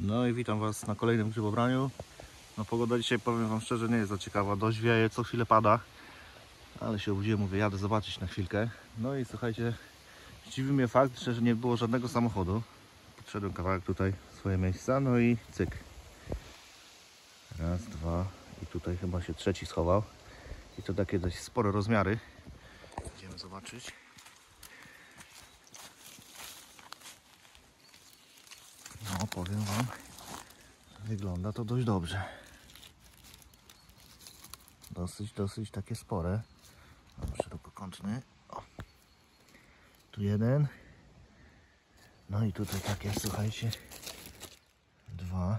No i witam Was na kolejnym grzybobraniu. No pogoda dzisiaj, powiem Wam szczerze, nie jest za ciekawa. Dość wieje, co chwilę pada. Ale się obudziłem, mówię, jadę zobaczyć na chwilkę. No i słuchajcie, zdziwił mnie fakt, że nie było żadnego samochodu. Podszedłem kawałek tutaj w swoje miejsca, no i cyk. Raz, dwa i tutaj chyba się trzeci schował. I to takie dość spore rozmiary. Idziemy zobaczyć. No powiem Wam, wygląda to dość dobrze. Dosyć takie spore. Szerokokątny. O. Tu jeden. No i tutaj takie, słuchajcie, dwa.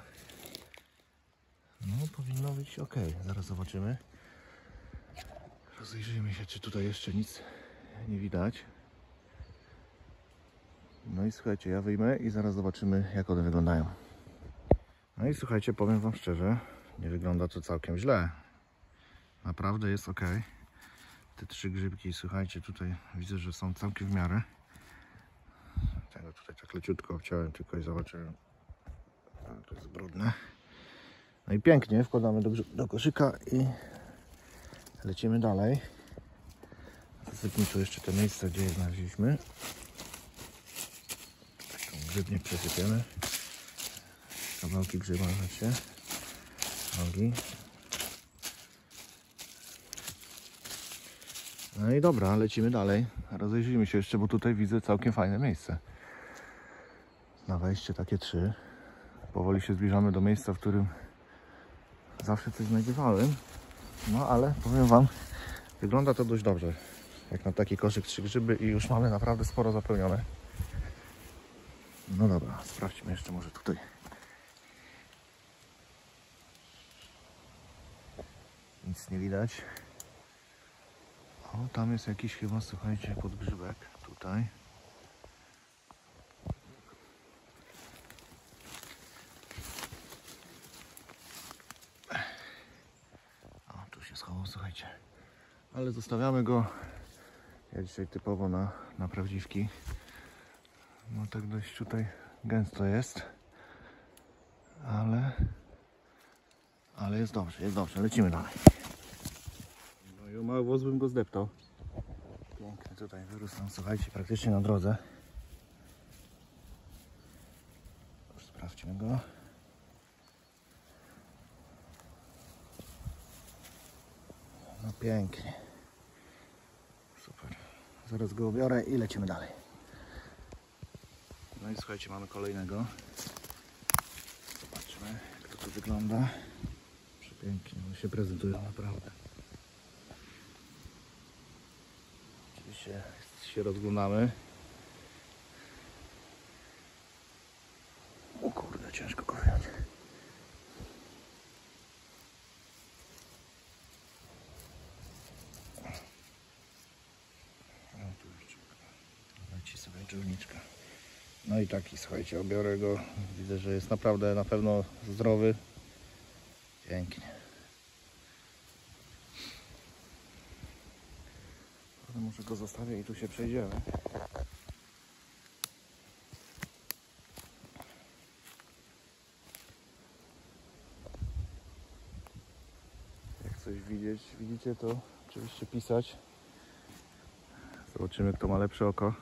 No powinno być ok. Zaraz zobaczymy. Rozejrzyjmy się, czy tutaj jeszcze nic nie widać. No i słuchajcie, ja wyjmę i zaraz zobaczymy, jak one wyglądają. No i słuchajcie, powiem Wam szczerze, nie wygląda to całkiem źle. Naprawdę jest ok. Te trzy grzybki, słuchajcie, tutaj widzę, że są całkiem w miarę. Tego tutaj tak leciutko obciąłem tylko i zobaczyłem. To jest brudne. No i pięknie, wkładamy do koszyka i lecimy dalej. Zasypmy tu jeszcze te miejsca, gdzie je znaleźliśmy. Taką grzybnię przesypiemy. Kawałki grzyba, znaczy nogi. No i dobra, lecimy dalej. Rozejrzyjmy się jeszcze, bo tutaj widzę całkiem fajne miejsce. Na wejście takie trzy. Powoli się zbliżamy do miejsca, w którym zawsze coś znajdowałem. No ale powiem Wam, wygląda to dość dobrze. Jak na taki koszyk 3 grzyby i już mamy naprawdę sporo zapełnione. No dobra, sprawdźmy jeszcze może tutaj. Nic nie widać. O, tam jest jakiś chyba, słuchajcie, podgrzybek. Tutaj. O, tu się schował, słuchajcie. Ale zostawiamy go. Ja dzisiaj typowo na prawdziwki. No tak dość tutaj gęsto jest. Ale jest dobrze. Lecimy dalej. No i o mały włos bym go zdeptał. Piękny tutaj wyrósł nam, słuchajcie, praktycznie na drodze. Już sprawdźmy go. No pięknie. Super. Zaraz go ubiorę i lecimy dalej. No i słuchajcie, mamy kolejnego. Zobaczmy, jak to tu wygląda. Przepięknie, one się prezentują naprawdę. Oczywiście się rozglądamy. O kurde, ciężko go wyjąć. Leci sobie dżowniczka. No i taki, słuchajcie, obiorę go. Widzę, że jest naprawdę na pewno zdrowy. Pięknie. Ale może go zostawię i tu się przejdziemy. Jak coś widzicie, to oczywiście pisać. Zobaczymy, kto ma lepsze oko.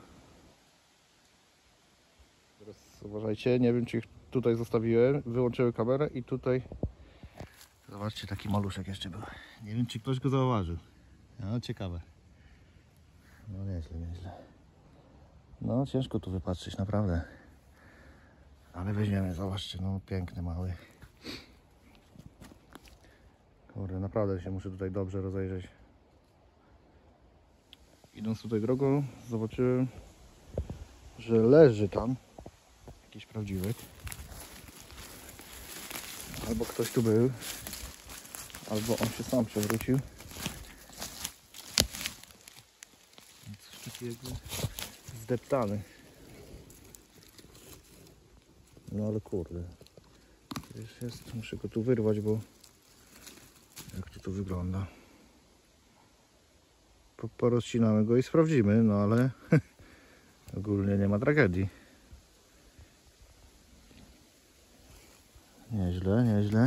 Teraz uważajcie, nie wiem, czy ich tutaj zostawiłem. Wyłączyłem kamerę i tutaj zobaczcie, taki maluszek jeszcze był. Nie wiem, czy ktoś go zauważył. No, ciekawe. No, nieźle. No, ciężko tu wypatrzyć, naprawdę. Ale weźmiemy, zobaczcie, no, piękny, mały. Kurde, naprawdę się muszę tutaj dobrze rozejrzeć. Idąc tutaj drogą, zobaczyłem, że leży tam jakiś prawdziwek. Albo ktoś tu był, albo on się sam przewrócił. Coś takiego zdeptany. No ale kurde. Już jest, muszę go tu wyrwać, bo jak to tu wygląda. Porozcinamy go i sprawdzimy, no ale ogólnie nie ma tragedii. Nieźle, nieźle.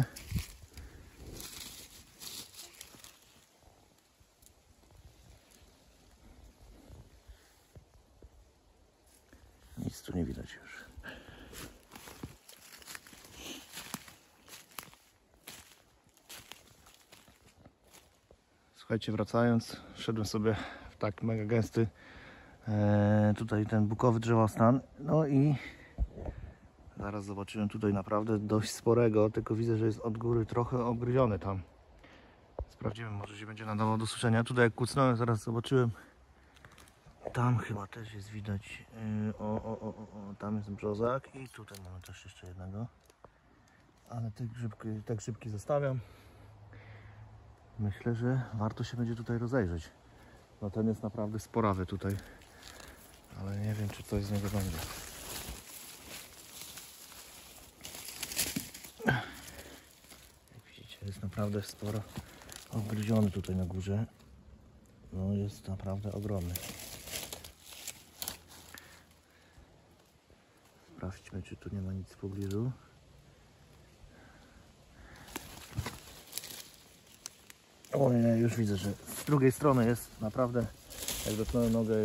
Nic tu nie widać już. Słuchajcie, wracając, wszedłem sobie w tak mega gęsty tutaj ten bukowy drzewostan. No i zaraz zobaczyłem tutaj naprawdę dość sporego, tylko widzę, że jest od góry trochę obgryziony tam. Sprawdzimy, może się będzie nadawał do suszenia. Tutaj jak kucnąłem, zaraz zobaczyłem. Tam chyba też jest widać. Tam jest brzozak i tutaj mamy też jeszcze jednego. Ale te grzybki zostawiam. Myślę, że warto się będzie tutaj rozejrzeć. No ten jest naprawdę sporawy tutaj. Ale nie wiem, czy coś z niego będzie. Jak widzicie, jest naprawdę sporo obgryziony tutaj na górze. No jest naprawdę ogromny. Sprawdźmy, czy tu nie ma nic w pobliżu. O nie, już widzę, że z drugiej strony jest naprawdę, jak dotknąłem nogę,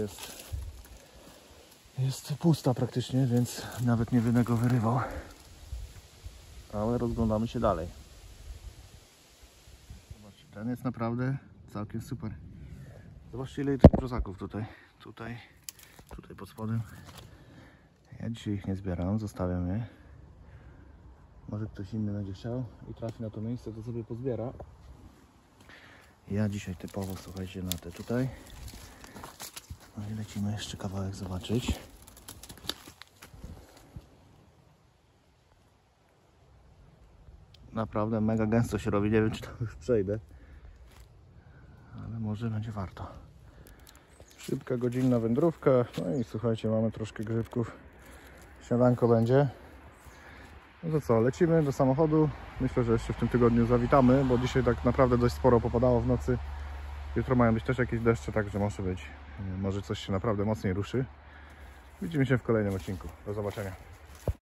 jest pusta praktycznie, więc nawet nie będę go wyrywał. Ale rozglądamy się dalej. Zobaczcie, ten jest naprawdę całkiem super. Zobaczcie, ile tych brzozaków tutaj pod spodem. Ja dzisiaj ich nie zbieram, zostawiam je. Może ktoś inny będzie chciał i trafi na to miejsce, to sobie pozbiera. Ja dzisiaj typowo, słuchajcie, na te tutaj. No i lecimy jeszcze kawałek zobaczyć. Naprawdę mega gęsto się robi, nie wiem, czy tam już przejdę. Ale może będzie warto. Szybka, godzinna wędrówka. No i słuchajcie, mamy troszkę grzybków. Śniadanko będzie. No to co, lecimy do samochodu. Myślę, że jeszcze w tym tygodniu zawitamy, bo dzisiaj tak naprawdę dość sporo popadało w nocy. Jutro mają być też jakieś deszcze, także może coś się naprawdę mocniej ruszy. Widzimy się w kolejnym odcinku. Do zobaczenia.